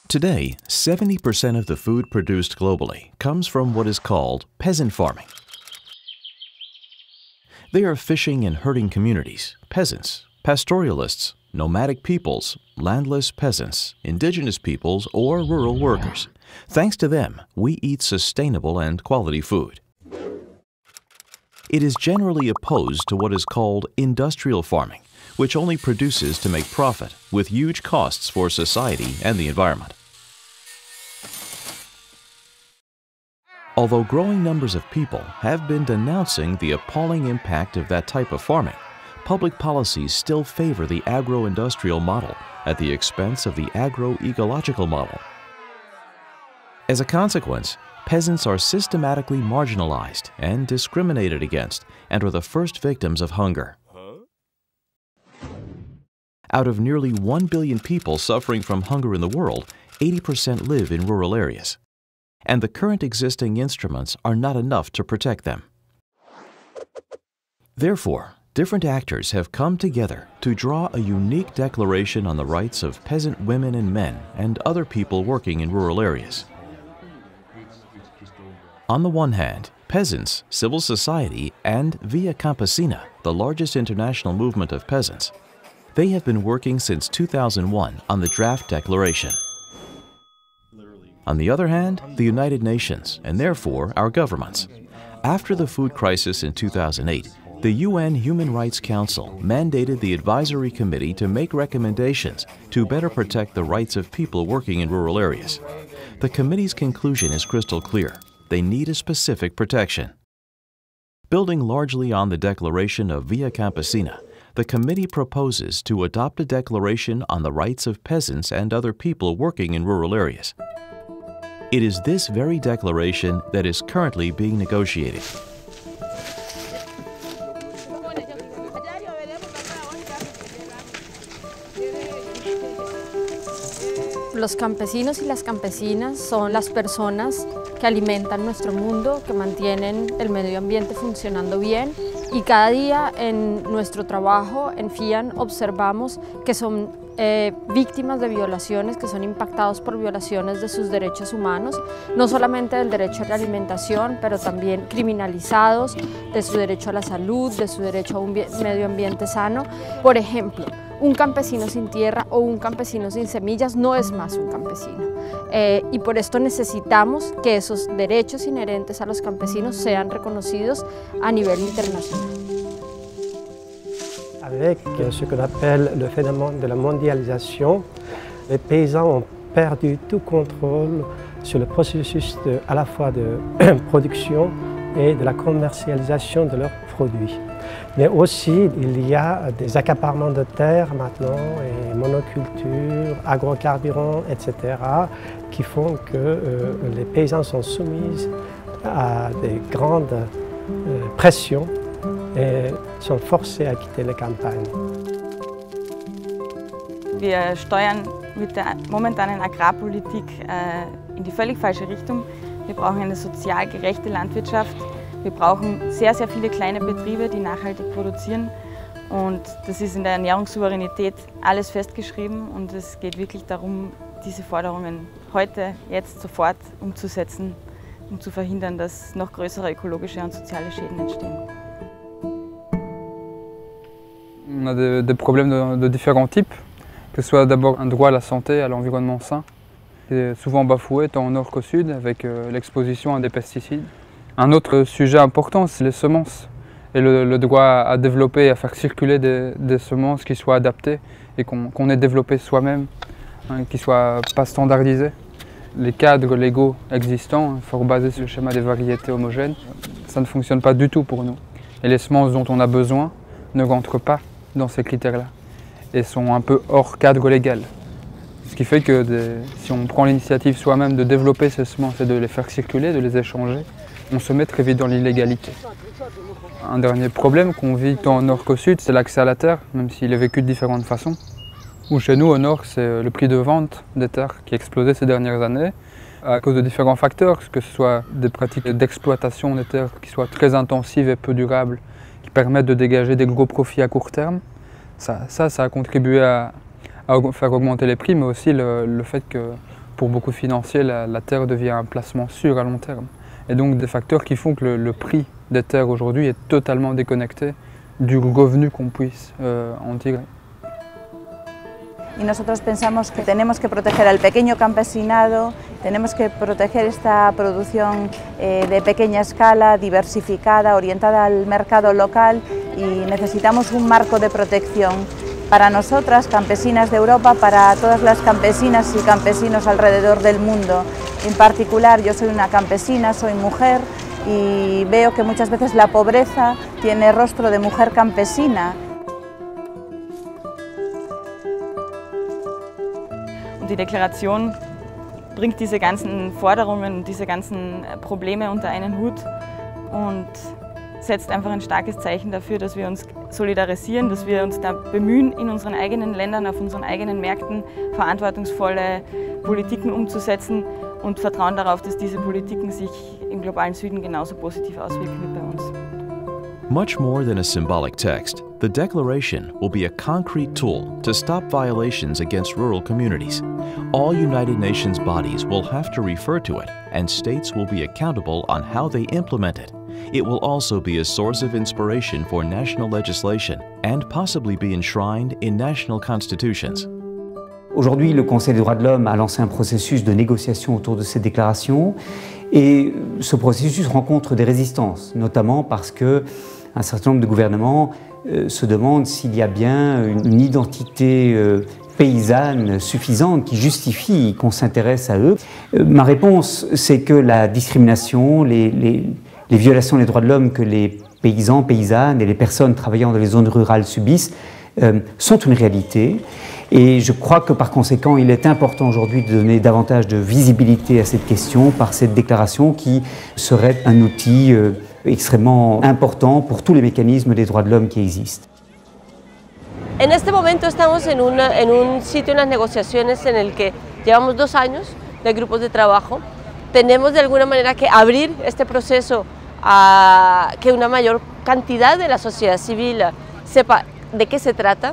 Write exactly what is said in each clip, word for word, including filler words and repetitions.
Today, seventy percent of the food produced globally comes from what is called peasant farming. They are fishing and herding communities, peasants, pastoralists, nomadic peoples, landless peasants, indigenous peoples, or rural workers. Thanks to them, we eat sustainable and quality food. It is generally opposed to what is called industrial farming, which only produces to make profit, with huge costs for society and the environment. Although growing numbers of people have been denouncing the appalling impact of that type of farming, public policies still favor the agro-industrial model at the expense of the agro-ecological model. As a consequence, peasants are systematically marginalized and discriminated against and are the first victims of hunger. Out of nearly one billion people suffering from hunger in the world, eighty percent live in rural areas. And the current existing instruments are not enough to protect them. Therefore, different actors have come together to draw a unique declaration on the rights of peasant women and men and other people working in rural areas. On the one hand, peasants, civil society, and Via Campesina, the largest international movement of peasants, they have been working since two thousand one on the draft declaration. On the other hand, the United Nations, and therefore our governments. After the food crisis in two thousand eight, the U N Human Rights Council mandated the Advisory Committee to make recommendations to better protect the rights of people working in rural areas. The committee's conclusion is crystal clear. They need a specific protection. Building largely on the declaration of Via Campesina, the committee proposes to adopt a declaration on the rights of peasants and other people working in rural areas. It is this very declaration that is currently being negotiated. Los campesinos y las campesinas son las personas que alimentan nuestro mundo, que mantienen el medio ambiente funcionando bien, y cada día en nuestro trabajo en FIAN observamos que son eh, víctimas de violaciones, que son impactados por violaciones de sus derechos humanos, no solamente del derecho a la alimentación, pero también criminalizados, de su derecho a la salud, de su derecho a un medio ambiente sano. Por ejemplo, un campesino sin tierra o un campesino sin semillas no es más un campesino. Eh, y por esto necesitamos que esos derechos inherentes a los campesinos sean reconocidos a nivel internacional. Avec ce qu'on appelle le phénomène de la mondialisation, les paysans ont perdu tout contrôle sur le processus de, à la fois de production et de la commercialisation de leurs produits. Mais aussi, il y a des accaparements de terres maintenant, et monoculture, agrocarburants, et cetera, qui font que euh, les paysans sont soumis à des grandes euh, pressions et sont forcés à quitter les campagnes. Wir steuern mit der momentanen Agrarpolitik äh, in die völlig falsche Richtung. Wir brauchen eine sozial gerechte Landwirtschaft. Wir brauchen sehr, sehr viele kleine Betriebe, die nachhaltig produzieren. Und das ist in der Ernährungssouveränität alles festgeschrieben. Und es geht wirklich darum, diese Forderungen heute, jetzt, sofort umzusetzen, um zu verhindern, dass noch größere ökologische und soziale Schäden entstehen. On a des, des problèmes de, de différents types, que ce soit d'abord un droit à la santé, à l'environnement sain, qui est souvent bafoué tant au nord qu'au sud, avec euh, l'exposition à des pesticides. Un autre sujet important, c'est les semences et le, le droit à développer, à faire circuler des, des semences qui soient adaptées et qu'on qu'on ait développé soi-même, hein, qui ne soient pas standardisées. Les cadres légaux existants, fort basés sur le schéma des variétés homogènes, ça ne fonctionne pas du tout pour nous. Et les semences dont on a besoin ne rentrent pas dans ces critères-là et sont un peu hors cadre légal. Ce qui fait que des, si on prend l'initiative soi-même de développer ces semences et de les faire circuler, de les échanger, on se met très vite dans l'illégalité. Un dernier problème qu'on vit tant au nord qu'au sud, c'est l'accès à la terre, même s'il est vécu de différentes façons. Où chez nous, au nord, c'est le prix de vente des terres qui a explosé ces dernières années, à cause de différents facteurs, que ce soit des pratiques d'exploitation des terres qui soient très intensives et peu durables, qui permettent de dégager des gros profits à court terme. Ça, ça, ça a contribué à, à faire augmenter les prix, mais aussi le, le fait que pour beaucoup de financiers, la, la terre devient un placement sûr à long terme. Et donc des facteurs qui font que le, le prix des terres aujourd'hui est totalement déconnecté du revenu qu'on puisse euh, en tirer. Y nosotros pensamos que tenemos que proteger al pequeño campesinado, tenemos que proteger esta producción eh, de pequeña escala, diversificada, orientada al mercado local, y necesitamos un marco de protección para nosotras, campesinas de Europa, para todas las campesinas y campesinos alrededor del mundo. En particular, yo soy una campesina, soy mujer y veo que muchas veces la pobreza tiene rostro de mujer campesina. Die Deklaration bringt diese ganzen Forderungen, diese ganzen Probleme unter einen Hut und setzt einfach ein starkes Zeichen dafür, dass wir uns solidarisieren, dass wir uns da bemühen, in unseren eigenen Ländern, auf unseren eigenen Märkten verantwortungsvolle Politiken umzusetzen und vertrauen darauf, dass diese Politiken sich im globalen Süden genauso positiv auswirken wie bei uns. Much more than a symbolic text, the Declaration will be a concrete tool to stop violations against rural communities. All United Nations bodies will have to refer to it, and states will be accountable on how they implement it. It will also be a source of inspiration for national legislation and possibly be enshrined in national constitutions. Aujourd'hui, le Conseil des droits de l'homme a lancé un processus de négociation autour de cette déclaration, et ce processus rencontre des résistances, notamment parce que un certain nombre de gouvernements euh, se demandent s'il y a bien une, une identité euh, paysanne suffisante qui justifie qu'on s'intéresse à eux. Euh, ma réponse, c'est que la discrimination, les, les, les violations des droits de l'homme que les paysans, paysannes et les personnes travaillant dans les zones rurales subissent euh, sont une réalité. Et je crois que par conséquent, il est important aujourd'hui de donner davantage de visibilité à cette question par cette déclaration qui serait un outil euh, extrêmement important pour tous les mécanismes des droits de l'homme qui existent. En este momento estamos en, una, en un sitio en las negociaciones en el que llevamos dos años de grupos de trabajo. Tenemos de alguna manera que abrir este proceso a que una mayor cantidad de la sociedad civil sepa de qué se trata.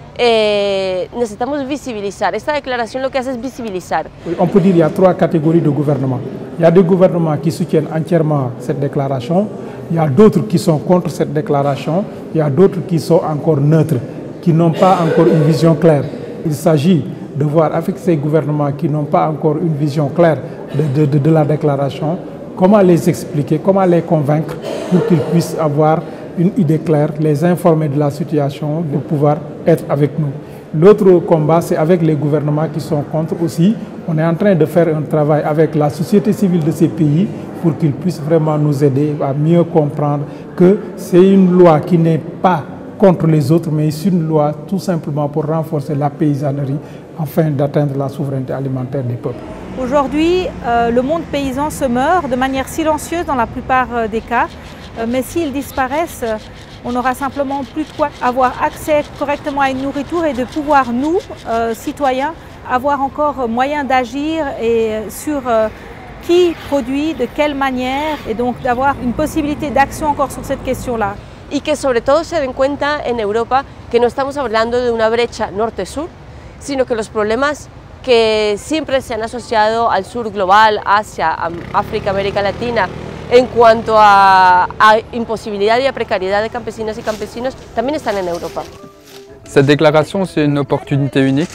Eh, necesitamos visibilizar. Esta déclaration lo que hace es visibilizar. On peut dire qu'il y a trois catégories de gouvernements. Il y a des gouvernements qui soutiennent entièrement cette déclaration, il y a d'autres qui sont contre cette déclaration, il y a d'autres qui sont encore neutres, qui n'ont pas encore une vision claire. Il s'agit de voir avec ces gouvernements qui n'ont pas encore une vision claire de, de, de, de la déclaration, comment les expliquer, comment les convaincre pour qu'ils puissent avoir une idée claire, les informer de la situation, de pouvoir être avec nous. L'autre combat, c'est avec les gouvernements qui sont contre aussi. On est en train de faire un travail avec la société civile de ces pays pour qu'ils puissent vraiment nous aider à mieux comprendre que c'est une loi qui n'est pas contre les autres, mais c'est une loi tout simplement pour renforcer la paysannerie afin d'atteindre la souveraineté alimentaire des peuples. Aujourd'hui, euh, le monde paysan se meurt de manière silencieuse dans la plupart euh, des cas. Mais s'ils disparaissent, on n'aura simplement plus de quoi avoir accès correctement à une nourriture et de pouvoir, nous, euh, citoyens, avoir encore moyen d'agir et sur euh, qui produit, de quelle manière, et donc d'avoir une possibilité d'action encore sur cette question-là. Y que sobre todo se den cuenta en Europa que no estamos hablando de una brecha norte-sur, sino que los problemas que siempre se han asociado al sur global, Asia, África, América Latina, en cuanto a, a imposibilidad y a precariedad de campesinas y campesinos, también están en Europa. Cette déclaration, c'est une opportunité unique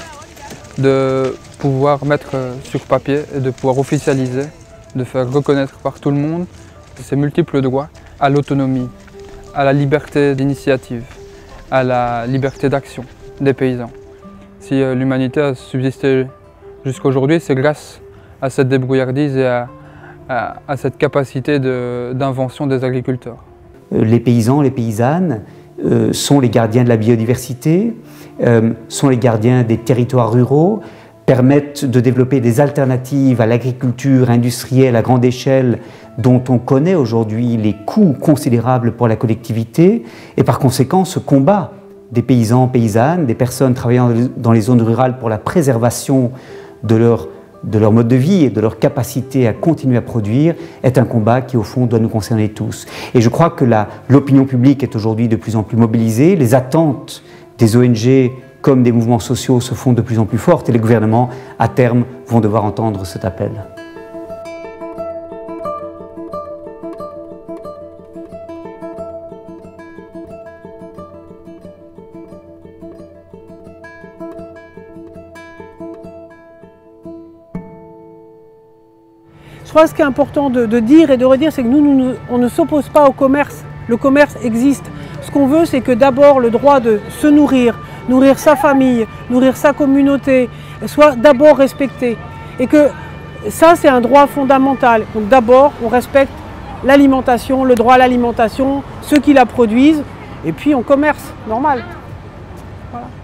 de pouvoir mettre sur papier et de pouvoir officialiser, de faire reconnaître par tout le monde ces multiples droits à l'autonomie, à la liberté d'initiative, à la liberté d'action des paysans. Si l'humanité a subsisté jusqu'à aujourd'hui, c'est grâce à cette débrouillardise et à À, à cette capacité d'invention de, des agriculteurs. Les paysans, les paysannes euh, sont les gardiens de la biodiversité, euh, sont les gardiens des territoires ruraux, permettent de développer des alternatives à l'agriculture industrielle à grande échelle dont on connaît aujourd'hui les coûts considérables pour la collectivité, et par conséquent ce combat des paysans, paysannes, des personnes travaillant dans les zones rurales pour la préservation de leur de leur mode de vie et de leur capacité à continuer à produire est un combat qui au fond doit nous concerner tous. Et je crois que l'opinion publique est aujourd'hui de plus en plus mobilisée, les attentes des O N G comme des mouvements sociaux se font de plus en plus forts, et les gouvernements, à terme, vont devoir entendre cet appel. Je crois que ce qui est important de, de dire et de redire, c'est que nous, nous, on ne s'oppose pas au commerce. Le commerce existe. Ce qu'on veut, c'est que d'abord le droit de se nourrir, nourrir sa famille, nourrir sa communauté, soit d'abord respecté. Et que ça, c'est un droit fondamental. Donc d'abord, on respecte l'alimentation, le droit à l'alimentation, ceux qui la produisent, et puis on commerce, normal. Voilà.